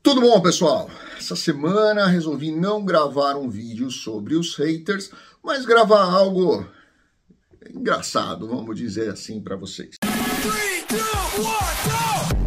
Tudo bom, pessoal? Essa semana resolvi não gravar um vídeo sobre os haters, mas gravar algo engraçado, vamos dizer assim, para vocês. 3, 2, 1, go!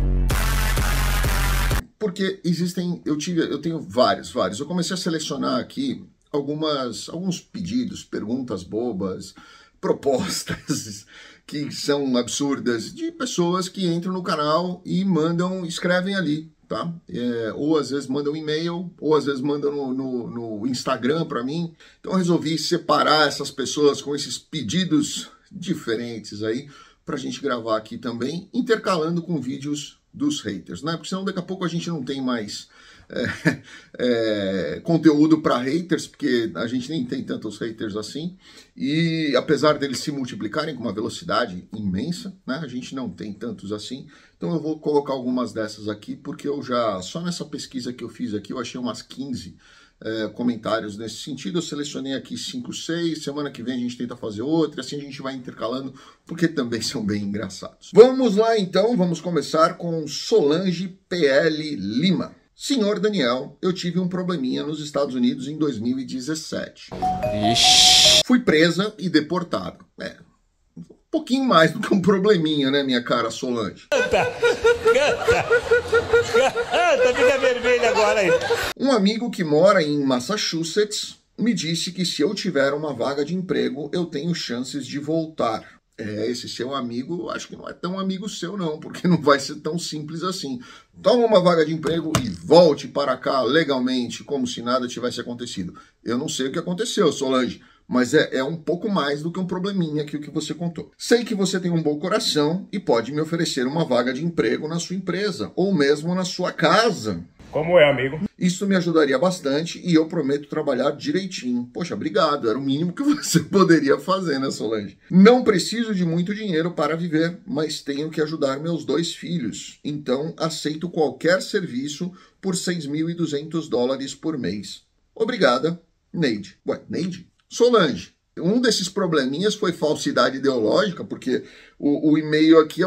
Porque existem, eu tenho vários. Eu comecei a selecionar aqui alguns pedidos, perguntas bobas, propostas que são absurdas de pessoas que entram no canal e escrevem ali. Tá? Ou às vezes mandam um e-mail, ou às vezes mandam no Instagram para mim. Então eu resolvi separar essas pessoas com esses pedidos diferentes aí, para a gente gravar aqui também, intercalando com vídeos dos haters, né? Porque senão daqui a pouco a gente não tem mais conteúdo para haters, porque a gente nem tem tantos haters assim, e apesar deles se multiplicarem com uma velocidade imensa, né, a gente não tem tantos assim. Então eu vou colocar algumas dessas aqui, porque só nessa pesquisa que eu fiz aqui, eu achei umas 15 comentários nesse sentido. Eu selecionei aqui 5, 6, semana que vem a gente tenta fazer outra, assim a gente vai intercalando, porque também são bem engraçados. Vamos lá então, vamos começar com Solange PL Lima. Senhor Daniel, eu tive um probleminha nos Estados Unidos em 2017. Ixi. Fui presa e deportada. Um pouquinho mais do que um probleminha, né, minha cara Solange? Canta, fica vermelho agora aí. Um amigo que mora em Massachusetts me disse que se eu tiver uma vaga de emprego, eu tenho chances de voltar. Esse seu amigo, acho que não é tão amigo seu não, porque não vai ser tão simples assim. Toma uma vaga de emprego e volte para cá legalmente, como se nada tivesse acontecido. Eu não sei o que aconteceu, Solange, mas é um pouco mais do que um probleminha aqui o que você contou. Sei que você tem um bom coração e pode me oferecer uma vaga de emprego na sua empresa, ou mesmo na sua casa. Como é, amigo? Isso me ajudaria bastante e eu prometo trabalhar direitinho. Poxa, obrigado. Era o mínimo que você poderia fazer, né, Solange? Não preciso de muito dinheiro para viver, mas tenho que ajudar meus 2 filhos. Então, aceito qualquer serviço por $6.200 por mês. Obrigada, Neide. Ué, Neide? Solange. Um desses probleminhas foi falsidade ideológica, porque o e-mail aqui,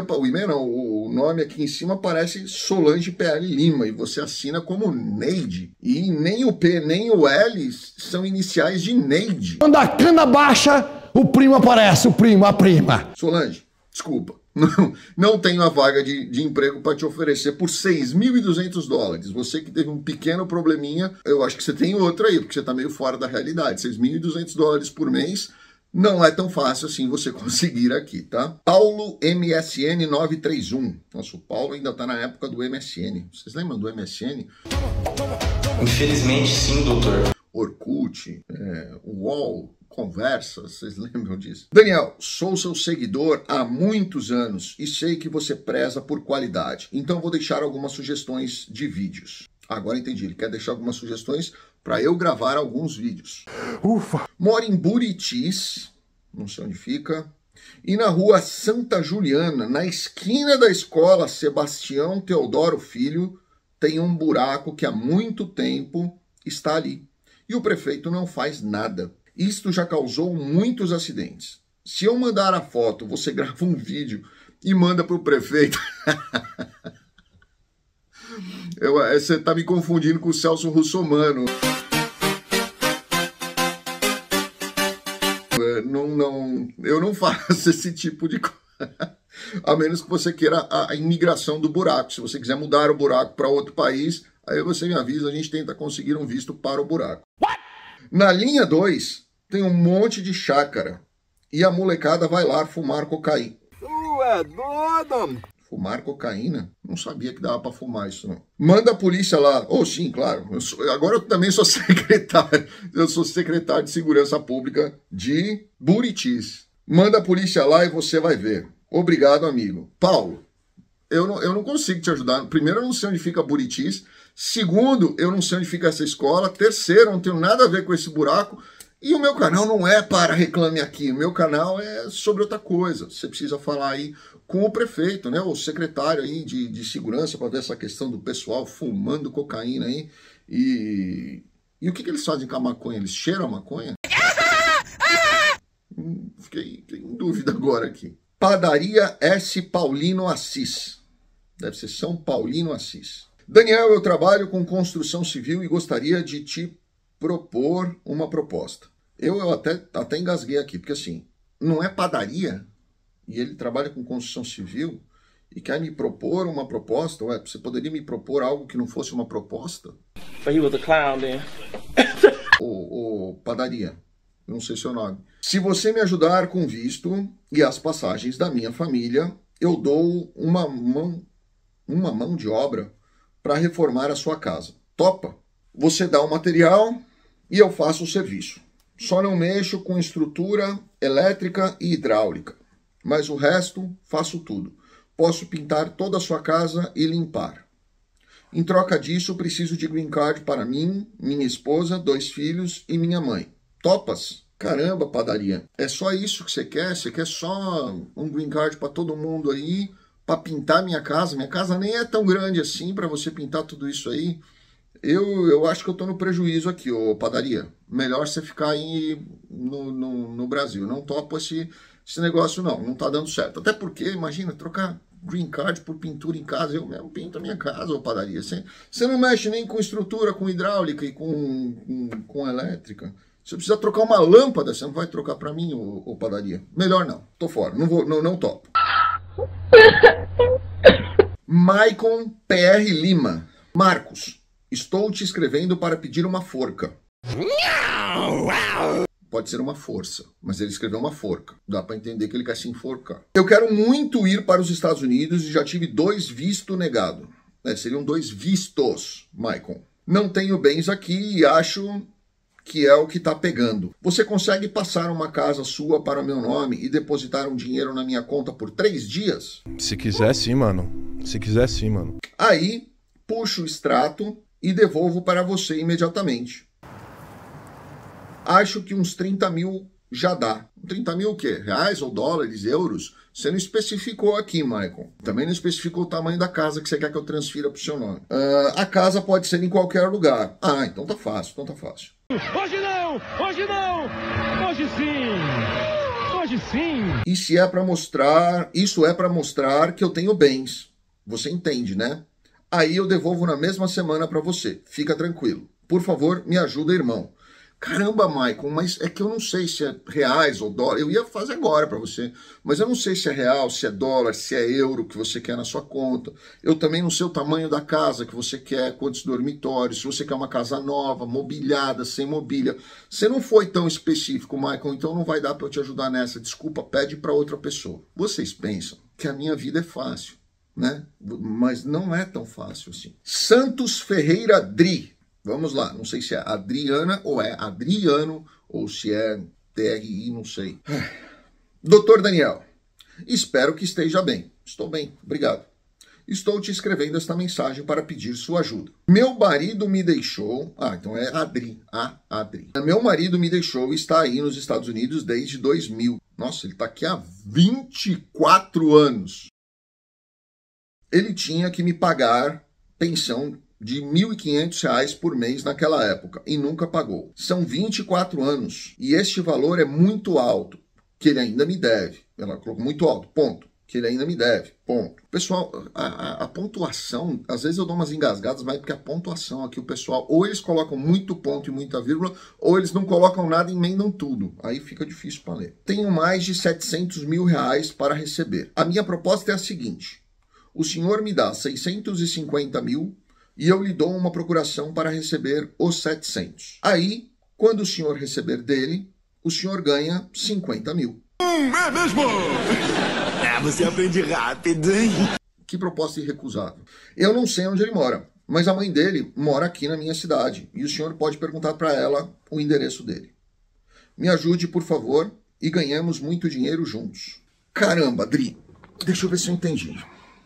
o nome aqui em cima parece Solange PL Lima, e você assina como Neide. E nem o P nem o L são iniciais de Neide. Quando a cana baixa, o primo aparece, a prima. Solange, desculpa, não tenho a vaga de emprego para te oferecer por $6.200. Você que teve um pequeno probleminha, eu acho que você tem outra aí, porque você está meio fora da realidade. $6.200 por mês não é tão fácil assim você conseguir aqui, tá? Paulo MSN 931. Nossa, o Paulo ainda está na época do MSN. Vocês lembram do MSN? Infelizmente, sim, doutor. Orkut, UOL, Conversa, vocês lembram disso? Daniel, sou seu seguidor há muitos anos e sei que você preza por qualidade. Então vou deixar algumas sugestões de vídeos. Agora entendi, ele quer deixar algumas sugestões para eu gravar alguns vídeos. Ufa! Moro em Buritis, não sei onde fica, e na rua Santa Juliana, na esquina da escola Sebastião Teodoro Filho, tem um buraco que há muito tempo está ali. E o prefeito não faz nada. Isto já causou muitos acidentes. Se eu mandar a foto, você grava um vídeo e manda para o prefeito. Você está me confundindo com o Celso Russomano. Eu não faço esse tipo de coisa. A menos que você queira a imigração do buraco. Se você quiser mudar o buraco para outro país, aí você me avisa, a gente tenta conseguir um visto para o buraco. What? Na linha 2, tem um monte de chácara. E a molecada vai lá fumar cocaína. É doido! Fumar cocaína? Não sabia que dava para fumar isso, não. Manda a polícia lá. Oh, sim, claro. Agora eu também sou secretário. Eu sou secretário de Segurança Pública de Buritis. Manda a polícia lá e você vai ver. Obrigado, amigo. Paulo, eu não consigo te ajudar. Primeiro, eu não sei onde fica Buritis. Segundo, eu não sei onde fica essa escola. Terceiro, eu não tenho nada a ver com esse buraco. E o meu canal não é para Reclame Aqui. O meu canal é sobre outra coisa. Você precisa falar aí com o prefeito, né? O secretário aí de segurança para ver essa questão do pessoal fumando cocaína aí. E o que eles fazem com a maconha? Eles cheiram a maconha? Fiquei em dúvida agora aqui. Padaria S. Paulino Assis. Deve ser São Paulino Assis. Daniel, eu trabalho com construção civil e gostaria de te propor uma proposta. Eu até engasguei aqui, porque assim, não é padaria e ele trabalha com construção civil e quer me propor uma proposta? Ué, você poderia me propor algo que não fosse uma proposta? But he was a clown then. Ô, padaria, não sei seu nome. Se você me ajudar com visto e as passagens da minha família, eu dou uma mão de obra para reformar a sua casa. Topa? Você dá o material e eu faço o serviço. Só não mexo com estrutura elétrica e hidráulica, mas o resto faço tudo. Posso pintar toda a sua casa e limpar. Em troca disso, preciso de green card para mim, minha esposa, 2 filhos e minha mãe. Topas? Caramba, padaria. É só isso que você quer? Você quer só um green card para todo mundo aí, para pintar minha casa? Minha casa nem é tão grande assim para você pintar tudo isso aí. Eu acho que eu tô no prejuízo aqui, ô padaria. Melhor você ficar aí no Brasil. Não topo esse negócio não tá dando certo. Até porque, imagina, trocar green card por pintura em casa. Eu mesmo pinto a minha casa, ô padaria. Você não mexe nem com estrutura, com hidráulica e com elétrica. Você precisa trocar uma lâmpada, você não vai trocar pra mim, ô padaria. Melhor não, tô fora, não topo. Maicon PR Lima. Marcos, estou te escrevendo para pedir uma forca. Pode ser uma força, mas ele escreveu uma forca. Dá para entender que ele quer se enforcar. Eu quero muito ir para os Estados Unidos e já tive 2 vistos negados. Seriam 2 vistos, Maicon. Não tenho bens aqui e acho que é o que tá pegando. Você consegue passar uma casa sua para meu nome e depositar um dinheiro na minha conta por 3 dias? Se quiser sim, mano. Se quiser sim, mano. Aí, puxo o extrato e devolvo para você imediatamente. Acho que uns 30 mil já dá. 30 mil o quê? Reais ou dólares, euros? Você não especificou aqui, Michael. Também não especificou o tamanho da casa que você quer que eu transfira para o seu nome. A casa pode ser em qualquer lugar. Ah, então tá fácil, Hoje não! Hoje não! Hoje sim! Hoje sim! E se é para mostrar, isso é para mostrar que eu tenho bens. Você entende, né? Aí eu devolvo na mesma semana para você. Fica tranquilo. Por favor, me ajuda, irmão. Caramba, Maicon, mas é que eu não sei se é reais ou dólar. Eu ia fazer agora para você, mas eu não sei se é real, se é dólar, se é euro que você quer na sua conta. Eu também não sei o tamanho da casa que você quer, quantos dormitórios, se você quer uma casa nova, mobiliada, sem mobília. Você não foi tão específico, Maicon, então não vai dar para eu te ajudar nessa. Desculpa, pede para outra pessoa. Vocês pensam que a minha vida é fácil, né? Mas não é tão fácil assim. Santos Ferreira Dri. Vamos lá, não sei se é Adriana ou é Adriano, ou se é TRI, não sei. Doutor Daniel, espero que esteja bem. Estou bem, obrigado. Estou te escrevendo esta mensagem para pedir sua ajuda. Meu marido me deixou... então é Adri. Adri. Meu marido me deixou e está aí nos Estados Unidos desde 2000. Nossa, ele está aqui há 24 anos. Ele tinha que me pagar pensão de R$ 1.500 por mês naquela época e nunca pagou. São 24 anos e este valor é muito alto, que ele ainda me deve. Ela colocou muito alto, ponto. Que ele ainda me deve, ponto. Pessoal, a pontuação, às vezes eu dou umas engasgadas, mas é porque a pontuação aqui, o pessoal, ou eles colocam muito ponto e muita vírgula, ou eles não colocam nada e emendam tudo. Aí fica difícil para ler. Tenho mais de R$ 700 mil para receber. A minha proposta é a seguinte: o senhor me dá 650 mil e eu lhe dou uma procuração para receber os 700. Aí, quando o senhor receber dele, o senhor ganha 50 mil. É mesmo? Você aprende rápido, hein? Que proposta irrecusável. Eu não sei onde ele mora, mas a mãe dele mora aqui na minha cidade e o senhor pode perguntar para ela o endereço dele. Me ajude, por favor, e ganhamos muito dinheiro juntos. Caramba, Dri, deixa eu ver se eu entendi.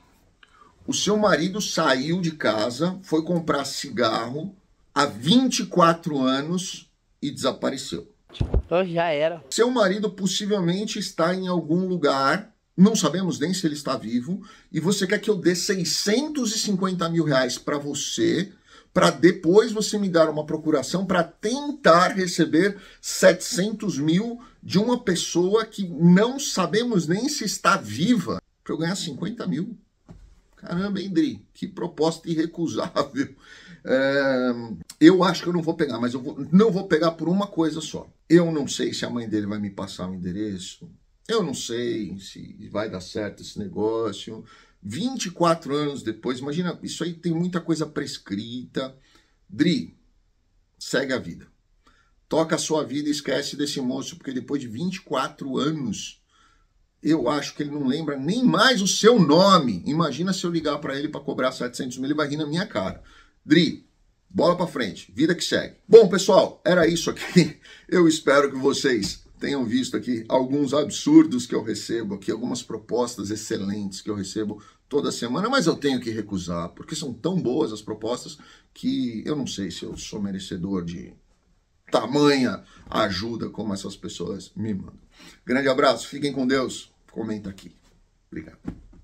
O seu marido saiu de casa, foi comprar cigarro há 24 anos e desapareceu. Já era. Seu marido possivelmente está em algum lugar, não sabemos nem se ele está vivo, e você quer que eu dê 650 mil para você, para depois você me dar uma procuração para tentar receber 700 mil de uma pessoa que não sabemos nem se está viva, para eu ganhar 50 mil. Caramba, hein, Dri? Que proposta irrecusável. Eu acho que eu não vou pegar, mas não vou pegar por uma coisa só. Eu não sei se a mãe dele vai me passar o endereço. Eu não sei se vai dar certo esse negócio. 24 anos depois, imagina, isso aí tem muita coisa prescrita. Dri, segue a vida. Toca a sua vida e esquece desse moço, porque depois de 24 anos, eu acho que ele não lembra nem mais o seu nome. Imagina se eu ligar para ele para cobrar 700 mil, ele vai rir na minha cara. Dri, bola para frente, vida que segue. Bom, pessoal, era isso aqui. Eu espero que vocês tenham visto aqui alguns absurdos que eu recebo aqui, algumas propostas excelentes que eu recebo toda semana, mas eu tenho que recusar, porque são tão boas as propostas que eu não sei se eu sou merecedor de tamanha ajuda como essas pessoas me mandam. Grande abraço, fiquem com Deus, comenta aqui. Obrigado.